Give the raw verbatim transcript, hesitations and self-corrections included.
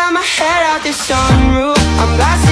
got my head out the sunroof. I'm blasting